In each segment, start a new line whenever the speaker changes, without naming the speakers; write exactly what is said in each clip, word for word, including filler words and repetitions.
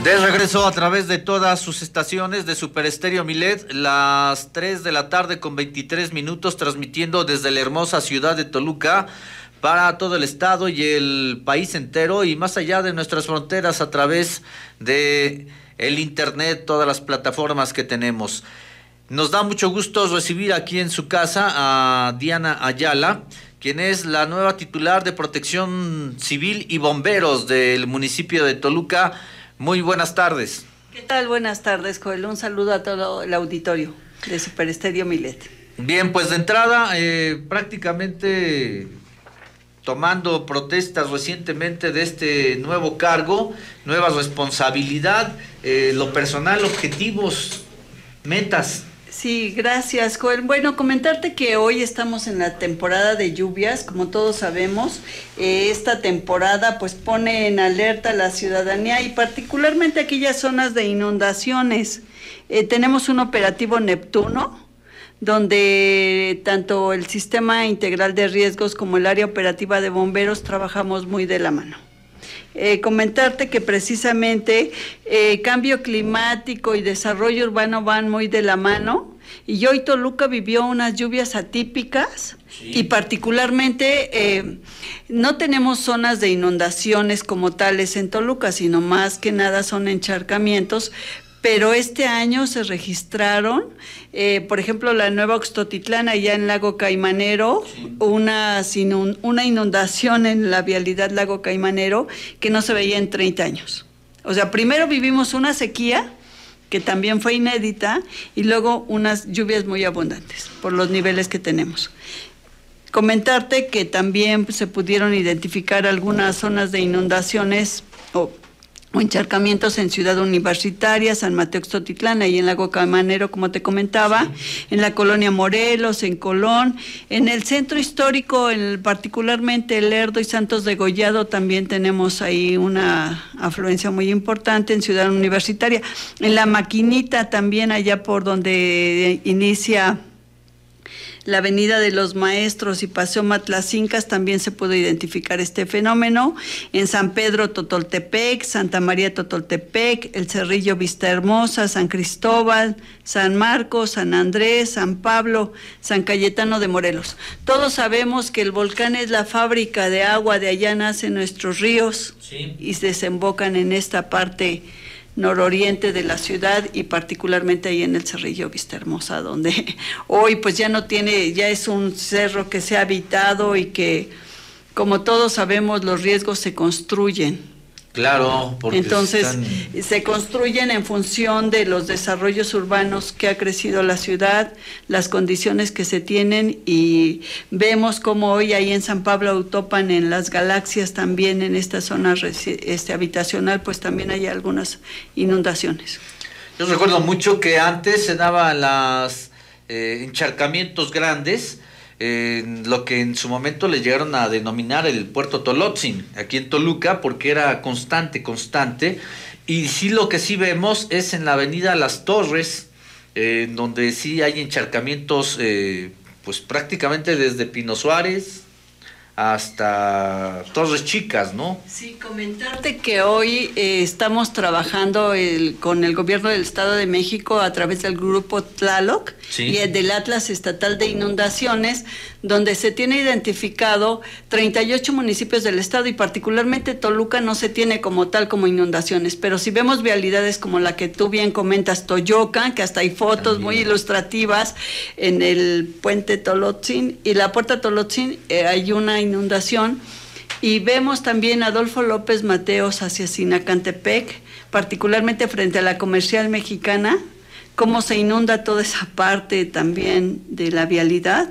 De regreso a través de todas sus estaciones de Super Estéreo Milet, las tres de la tarde con veintitrés minutos, transmitiendo desde la hermosa ciudad de Toluca para todo el estado y el país entero y más allá de nuestras fronteras a través de el internet, todas las plataformas que tenemos. Nos da mucho gusto recibir aquí en su casa a Diana Ayala, quien es la nueva titular de Protección Civil y Bomberos del municipio de Toluca. Muy buenas tardes.
¿Qué tal? Buenas tardes, Joel. Un saludo a todo el auditorio de Super Estéreo Milet.
Bien, pues de entrada, eh, prácticamente tomando protestas recientemente de este nuevo cargo, nueva responsabilidad, eh, lo personal, objetivos, metas.
Sí, gracias, Joel. Bueno, comentarte que hoy estamos en la temporada de lluvias, como todos sabemos. Eh, esta temporada pues pone en alerta a la ciudadanía y particularmente aquellas zonas de inundaciones. Eh, tenemos un operativo Neptuno, donde tanto el Sistema Integral de Riesgos como el área operativa de bomberos trabajamos muy de la mano. Eh, comentarte que precisamente eh, cambio climático y desarrollo urbano van muy de la mano y hoy Toluca vivió unas lluvias atípicas. Sí. Y particularmente eh, no tenemos zonas de inundaciones como tales en Toluca, sino más que nada son encharcamientos. Pero este año se registraron, eh, por ejemplo, la Nueva Oxtotitlán, allá en Lago Caimanero, sí. una, una inundación en la vialidad Lago Caimanero que no se veía en treinta años. O sea, primero vivimos una sequía, que también fue inédita, y luego unas lluvias muy abundantes, por los niveles que tenemos. Comentarte que también se pudieron identificar algunas zonas de inundaciones o... o encharcamientos en Ciudad Universitaria, San Mateo Oxtotitlán, ahí en Lago Caimanero, como te comentaba, sí. En la colonia Morelos, en Colón, en el centro histórico, en particularmente Lerdo y Santos de Gollado, también tenemos ahí una afluencia muy importante en Ciudad Universitaria. En La Maquinita, también allá por donde inicia la Avenida de los Maestros y Paseo Matlacincas, también se pudo identificar este fenómeno. En San Pedro Totoltepec, Santa María Totoltepec, El Cerrillo Vista Hermosa, San Cristóbal, San Marcos, San Andrés, San Pablo, San Cayetano de Morelos. Todos sabemos que el volcán es la fábrica de agua, de allá nacen nuestros ríos, sí. Y desembocan en esta parte nororiente de la ciudad y particularmente ahí en el Cerrillo Vista Hermosa, donde hoy pues ya no tiene, ya es un cerro que se ha habitado y que, como todos sabemos, los riesgos se construyen.
Claro, porque
entonces
están...
se construyen en función de los desarrollos urbanos que ha crecido la ciudad, las condiciones que se tienen, y vemos como hoy ahí en San Pablo Autopan, en las Galaxias, también en esta zona este, habitacional, pues también hay algunas inundaciones.
Yo recuerdo mucho que antes se daban los eh, encharcamientos grandes, Eh, lo que en su momento le llegaron a denominar el Puerto Tolotzin, aquí en Toluca, porque era constante, constante, y sí lo que sí vemos es en la avenida Las Torres, eh, donde sí hay encharcamientos, eh, pues prácticamente desde Pino Suárez hasta Torres Chicas, ¿no?
Sí, comentarte que hoy eh, estamos trabajando el, con el gobierno del Estado de México a través del grupo Tlaloc, sí. Y el del Atlas Estatal de Inundaciones, donde se tiene identificado treinta y ocho municipios del estado y particularmente Toluca no se tiene como tal como inundaciones, pero si vemos vialidades como la que tú bien comentas, Toyocan, que hasta hay fotos también muy ilustrativas en el puente Tolotzin y la puerta Tolotzin, eh, hay una inundación, y vemos también Adolfo López Mateos hacia Sinacantepec, particularmente frente a la Comercial Mexicana, cómo se inunda toda esa parte también de la vialidad,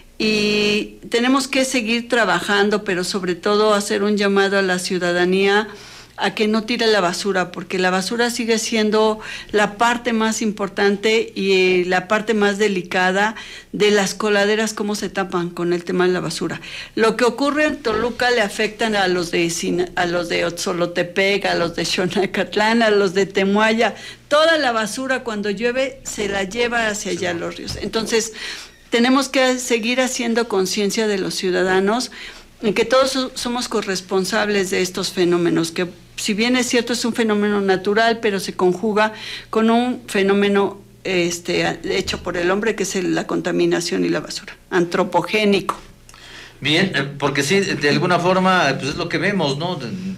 y tenemos que seguir trabajando, pero sobre todo hacer un llamado a la ciudadanía a que no tire la basura, porque la basura sigue siendo la parte más importante y la parte más delicada de las coladeras, cómo se tapan con el tema de la basura. Lo que ocurre en Toluca le afectan a los de a los de Otzolotepec, a los de Xonacatlán, a los de Temuaya. Toda la basura cuando llueve se la lleva hacia allá a los ríos. Entonces tenemos que seguir haciendo conciencia de los ciudadanos en que todos somos corresponsables de estos fenómenos, que si bien es cierto es un fenómeno natural, pero se conjuga con un fenómeno este, hecho por el hombre, que es el, la contaminación y la basura, antropogénico.
Bien, porque sí, de alguna forma, pues es lo que vemos, ¿no?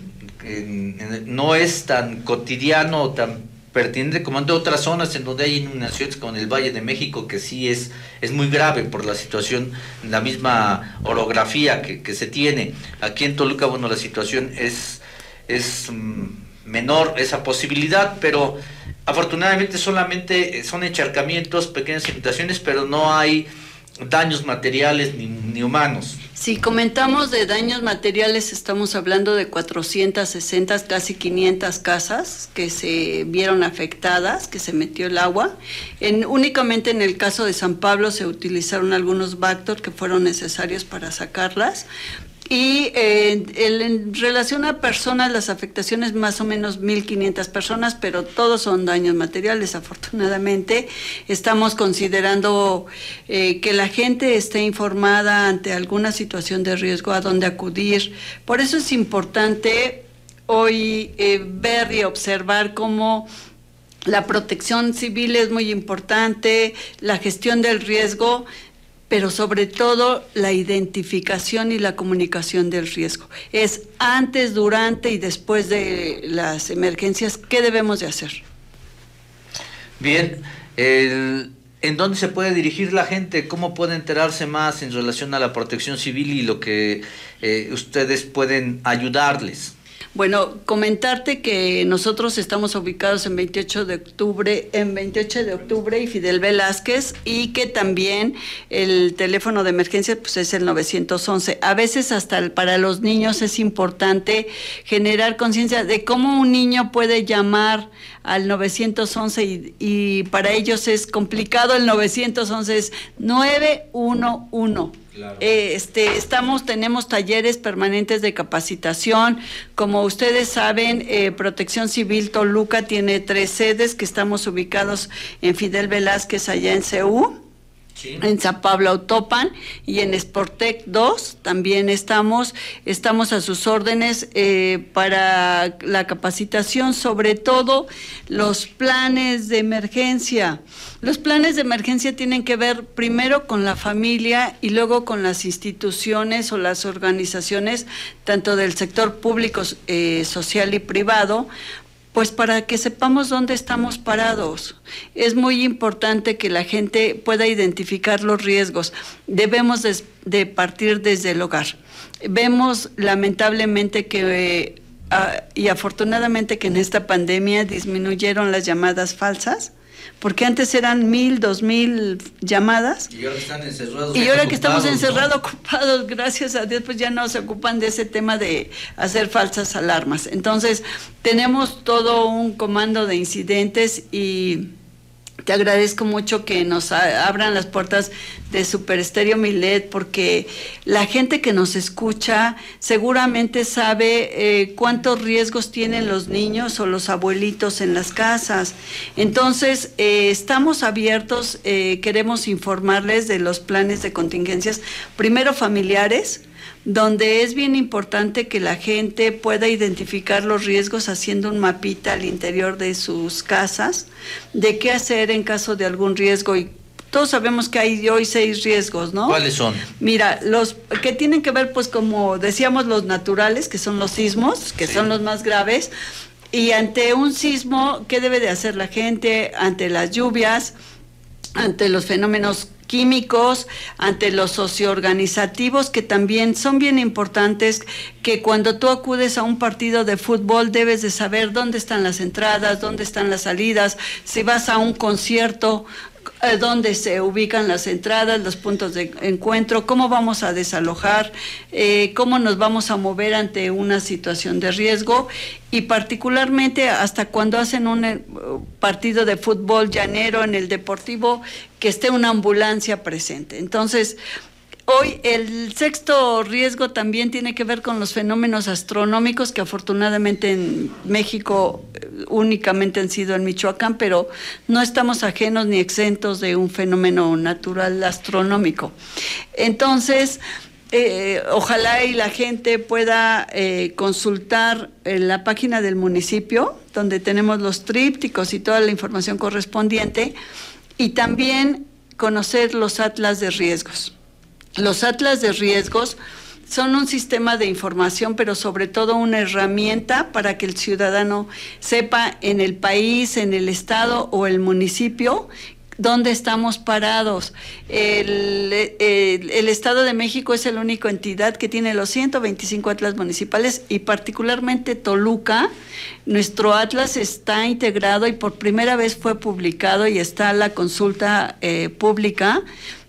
No es tan cotidiano, tan pertinente como en otras zonas en donde hay inundaciones, como en el Valle de México, que sí es, es muy grave por la situación, la misma orografía que, que se tiene. Aquí en Toluca, bueno, la situación es, es um, menor, esa posibilidad, pero afortunadamente solamente son encharcamientos, pequeñas inundaciones, pero no hay daños materiales ni, ni humanos.
Si comentamos de daños materiales, estamos hablando de cuatrocientas sesenta, casi quinientas casas que se vieron afectadas, que se metió el agua. En, únicamente en el caso de San Pablo se utilizaron algunos Bactor que fueron necesarios para sacarlas. Y eh, el, en relación a personas, las afectaciones más o menos mil quinientas personas, pero todos son daños materiales. Afortunadamente estamos considerando eh, que la gente esté informada ante alguna situación de riesgo, a dónde acudir. Por eso es importante hoy eh, ver y observar cómo la protección civil es muy importante, la gestión del riesgo, pero sobre todo la identificación y la comunicación del riesgo. Es antes, durante y después de las emergencias, ¿qué debemos de hacer?
Bien, el, ¿en dónde se puede dirigir la gente? ¿Cómo puede enterarse más en relación a la protección civil y lo que eh, ustedes pueden ayudarles?
Bueno, comentarte que nosotros estamos ubicados en veintiocho de octubre, en veintiocho de octubre y Fidel Velázquez, y que también el teléfono de emergencia pues es el novecientos once. A veces hasta el, para los niños es importante generar conciencia de cómo un niño puede llamar al novecientos once y, y para ellos es complicado. El novecientos once es nueve uno uno. Claro. Eh, este, estamos, tenemos talleres permanentes de capacitación. Como ustedes saben, eh, Protección Civil Toluca tiene tres sedes, que estamos ubicados en Fidel Velázquez, allá en C U, sí, en San Pablo Autopan, y en Sportec dos también estamos, estamos a sus órdenes eh, para la capacitación, sobre todo los planes de emergencia. Los planes de emergencia tienen que ver primero con la familia y luego con las instituciones o las organizaciones, tanto del sector público, eh, social y privado, pues para que sepamos dónde estamos parados. Es muy importante que la gente pueda identificar los riesgos. Debemos de, de partir desde el hogar. Vemos lamentablemente que, eh, y afortunadamente que en esta pandemia disminuyeron las llamadas falsas, porque antes eran mil, dos mil llamadas.
Y ahora están encerrados.
Y ahora que estamos encerrados, ¿no? Ocupados, gracias a Dios, pues ya no se ocupan de ese tema de hacer falsas alarmas. Entonces, tenemos todo un comando de incidentes y te agradezco mucho que nos abran las puertas de Super Estéreo Milet, porque la gente que nos escucha seguramente sabe eh, cuántos riesgos tienen los niños o los abuelitos en las casas. Entonces, eh, estamos abiertos, eh, queremos informarles de los planes de contingencias, primero familiares, donde es bien importante que la gente pueda identificar los riesgos haciendo un mapita al interior de sus casas, de qué hacer en caso de algún riesgo. Y todos sabemos que hay hoy seis riesgos, ¿no?
¿Cuáles son?
Mira, los que tienen que ver, pues como decíamos, los naturales, que son los sismos, que sí, son los más graves. Y ante un sismo, ¿qué debe de hacer la gente? Ante las lluvias, ante los fenómenos químicos, ante los socioorganizativos, que también son bien importantes, que cuando tú acudes a un partido de fútbol debes de saber dónde están las entradas, dónde están las salidas. Si vas a un concierto, eh, dónde se ubican las entradas, los puntos de encuentro, cómo vamos a desalojar, eh, cómo nos vamos a mover ante una situación de riesgo, y particularmente hasta cuando hacen un eh, partido de fútbol llanero en el deportivo, que esté una ambulancia presente. Entonces, hoy el sexto riesgo también tiene que ver con los fenómenos astronómicos, que afortunadamente en México únicamente han sido en Michoacán, pero no estamos ajenos ni exentos de un fenómeno natural astronómico. Entonces, Eh, ojalá y la gente pueda eh, consultar en la página del municipio, donde tenemos los trípticos y toda la información correspondiente, y también conocer los atlas de riesgos. Los atlas de riesgos son un sistema de información, pero sobre todo una herramienta para que el ciudadano sepa en el país, en el estado o el municipio dónde estamos parados. El, el, el Estado de México es la única entidad que tiene los ciento veinticinco atlas municipales, y particularmente Toluca, nuestro atlas está integrado y por primera vez fue publicado y está la consulta eh, pública,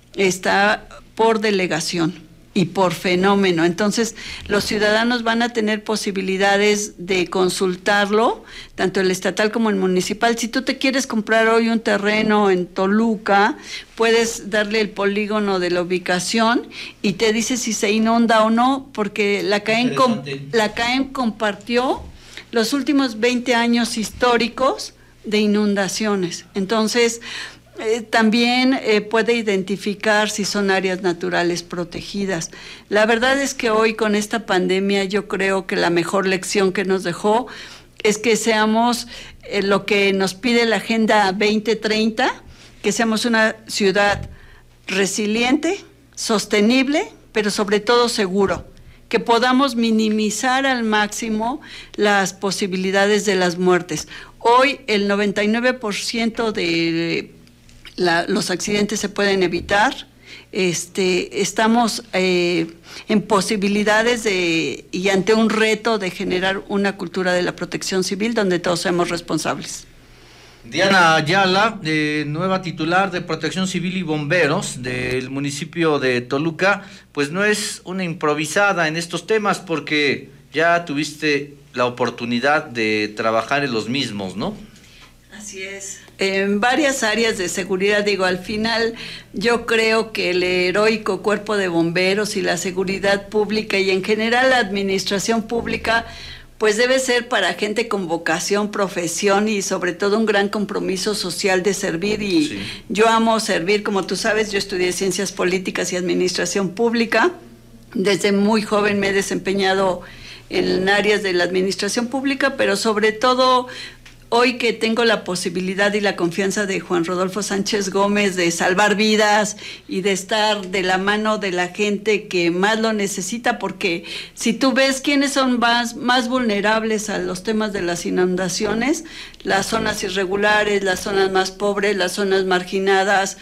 está por delegación y por fenómeno. Entonces, los ciudadanos van a tener posibilidades de consultarlo, tanto el estatal como el municipal. Si tú te quieres comprar hoy un terreno en Toluca, puedes darle el polígono de la ubicación y te dice si se inunda o no, porque la CAEM, com, la CAEM compartió los últimos veinte años históricos de inundaciones. Entonces, Eh, también eh, puede identificar si son áreas naturales protegidas. La verdad es que hoy con esta pandemia yo creo que la mejor lección que nos dejó es que seamos eh, lo que nos pide la Agenda veinte treinta, que seamos una ciudad resiliente, sostenible, pero sobre todo seguro, que podamos minimizar al máximo las posibilidades de las muertes. Hoy el noventa y nueve por ciento de La, los accidentes se pueden evitar. Este, estamos eh, en posibilidades de, y ante un reto de generar una cultura de la protección civil donde todos seamos responsables.
Diana Ayala, eh, nueva titular de Protección Civil y Bomberos del municipio de Toluca, pues no es una improvisada en estos temas, porque ya tuviste la oportunidad de trabajar en los mismos, ¿no?
Así es. En varias áreas de seguridad, digo, al final yo creo que el heroico cuerpo de bomberos y la seguridad pública y en general la administración pública, pues debe ser para gente con vocación, profesión y sobre todo un gran compromiso social de servir. Y sí, yo amo servir, como tú sabes, yo estudié Ciencias Políticas y Administración Pública. Desde muy joven me he desempeñado en áreas de la administración pública, pero sobre todo hoy que tengo la posibilidad y la confianza de Juan Rodolfo Sánchez Gómez de salvar vidas y de estar de la mano de la gente que más lo necesita, porque si tú ves quiénes son más, más vulnerables a los temas de las inundaciones, las zonas irregulares, las zonas más pobres, las zonas marginadas,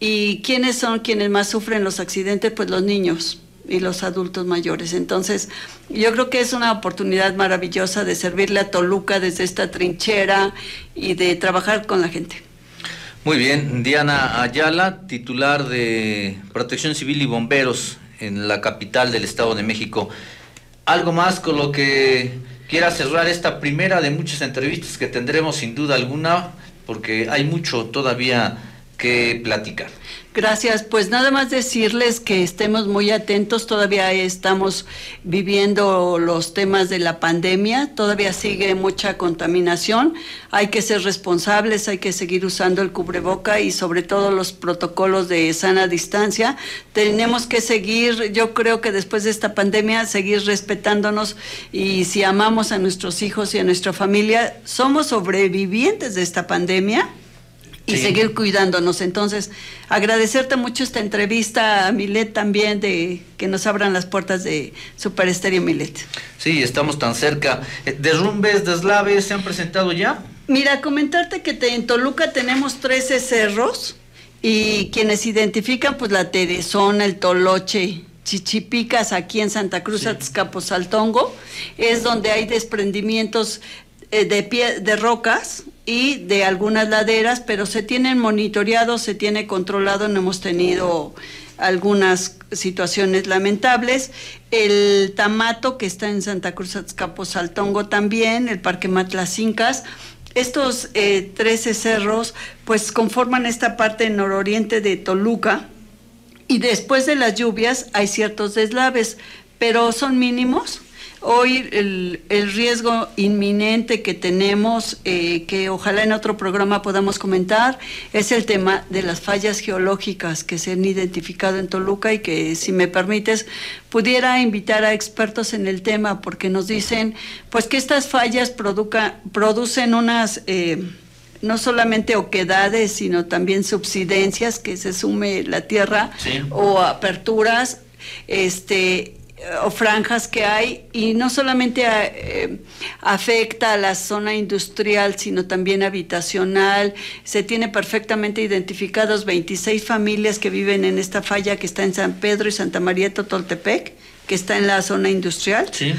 y quiénes son quienes más sufren los accidentes, pues los niños y los adultos mayores. Entonces, yo creo que es una oportunidad maravillosa de servirle a Toluca desde esta trinchera y de trabajar con la gente.
Muy bien, Diana Ayala, titular de Protección Civil y Bomberos en la capital del Estado de México. ¿Algo más con lo que quiera cerrar esta primera de muchas entrevistas que tendremos sin duda alguna, porque hay mucho todavía que platicar?
Gracias, pues nada más decirles que estemos muy atentos, todavía estamos viviendo los temas de la pandemia, todavía sigue mucha contaminación, hay que ser responsables, hay que seguir usando el cubreboca y sobre todo los protocolos de sana distancia. Tenemos que seguir, yo creo que después de esta pandemia, seguir respetándonos, y si amamos a nuestros hijos y a nuestra familia, somos sobrevivientes de esta pandemia. Y sí, seguir cuidándonos. Entonces, agradecerte mucho esta entrevista a Milet también, de que nos abran las puertas de Super Estéreo Milet.
Sí, estamos tan cerca. ¿Derrumbes, deslaves se han presentado ya?
Mira, comentarte que te, en Toluca tenemos trece cerros, y quienes identifican, pues la Teresona, el Toloche, Chichipicas, aquí en Santa Cruz, sí, Azcapotzaltongo, es donde hay desprendimientos de pie, de rocas y de algunas laderas, pero se tienen monitoreados, se tiene controlado, no hemos tenido algunas situaciones lamentables. El Tamato, que está en Santa Cruz Azcapotzaltongo también, el Parque Matlacincas. Estos eh, trece cerros pues conforman esta parte nororiente de Toluca, y después de las lluvias hay ciertos deslaves, pero son mínimos. Hoy el, el riesgo inminente que tenemos, eh, que ojalá en otro programa podamos comentar, es el tema de las fallas geológicas que se han identificado en Toluca y que, si me permites, pudiera invitar a expertos en el tema, porque nos dicen pues que estas fallas produca, producen unas... Eh, no solamente oquedades, sino también subsidencias, que se sume la tierra, sí, o aperturas, este, o franjas que hay, y no solamente eh, afecta a la zona industrial, sino también habitacional. Se tiene perfectamente identificados veintiséis familias que viven en esta falla que está en San Pedro y Santa María Totoltepec, que está en la zona industrial. Sí.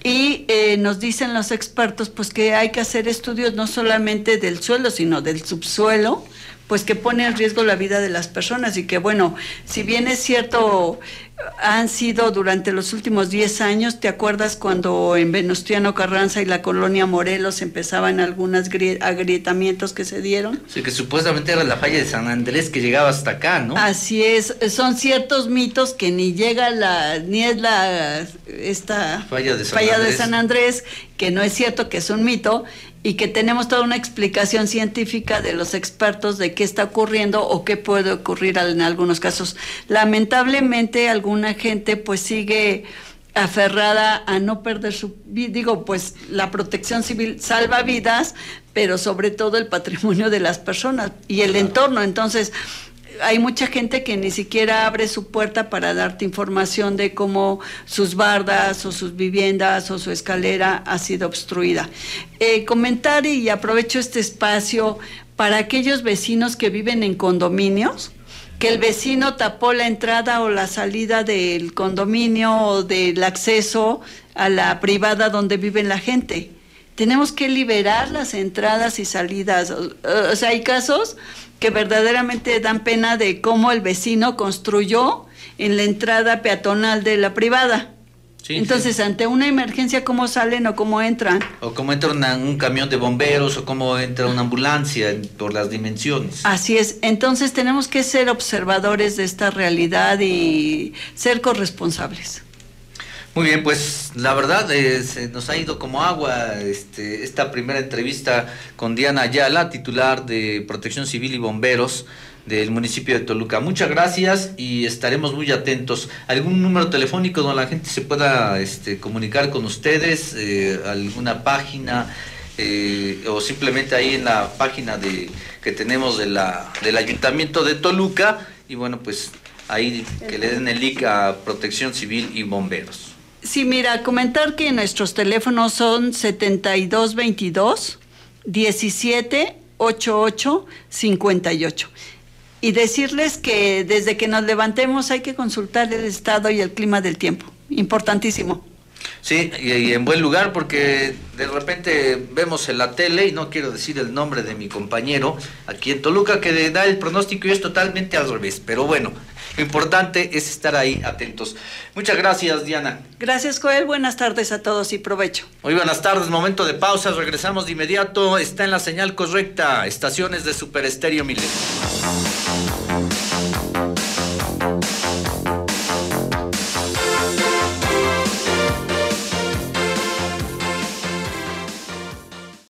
Y eh, nos dicen los expertos pues que hay que hacer estudios no solamente del suelo, sino del subsuelo, pues que pone en riesgo la vida de las personas, y que bueno, si bien es cierto, han sido durante los últimos diez años, ¿te acuerdas cuando en Venustiano Carranza y la colonia Morelos empezaban algunos agrietamientos que se dieron?
Sí, que supuestamente era la falla de San Andrés que llegaba hasta acá, ¿no?
Así es, son ciertos mitos que ni llega la, ni es la, esta
falla de San
falla
Andrés.
de San Andrés, que no es cierto, que es un mito, y que tenemos toda una explicación científica de los expertos de qué está ocurriendo o qué puede ocurrir en algunos casos. Lamentablemente alguna gente pues sigue aferrada a no perder su vida. Digo, pues la protección civil salva vidas, pero sobre todo el patrimonio de las personas y el entorno. Entonces, hay mucha gente que ni siquiera abre su puerta para darte información de cómo sus bardas o sus viviendas o su escalera ha sido obstruida. Eh, comentar, y aprovecho este espacio para aquellos vecinos que viven en condominios, que el vecino tapó la entrada o la salida del condominio o del acceso a la privada donde vive la gente. Tenemos que liberar las entradas y salidas. O, o sea, hay casos que verdaderamente dan pena de cómo el vecino construyó en la entrada peatonal de la privada. Sí, entonces, sí, ante una emergencia, ¿cómo salen o cómo entran?
O cómo entra una, un camión de bomberos, o cómo entra una ambulancia, por las dimensiones.
Así es. Entonces tenemos que ser observadores de esta realidad y ser corresponsables.
Muy bien, pues la verdad eh, se nos ha ido como agua este, esta primera entrevista con Diana Ayala, titular de Protección Civil y Bomberos del municipio de Toluca. Muchas gracias y estaremos muy atentos. ¿Algún número telefónico donde la gente se pueda este, comunicar con ustedes? Eh, ¿Alguna página? Eh, o simplemente ahí en la página de que tenemos de la, del Ayuntamiento de Toluca, y bueno, pues ahí que le den el link a Protección Civil y Bomberos.
Sí, mira, comentar que nuestros teléfonos son setenta y dos veintidós, diecisiete ochenta y ocho, cincuenta y ocho. Y decirles que desde que nos levantemos hay que consultar el estado y el clima del tiempo. Importantísimo.
Sí, y, y en buen lugar, porque de repente vemos en la tele, y no quiero decir el nombre de mi compañero aquí en Toluca, que da el pronóstico y es totalmente al revés. Pero bueno, lo importante es estar ahí atentos. Muchas gracias, Diana.
Gracias, Joel. Buenas tardes a todos y provecho.
Muy buenas tardes, momento de pausa, regresamos de inmediato. Está en la señal correcta, estaciones de Super Estéreo Milenio.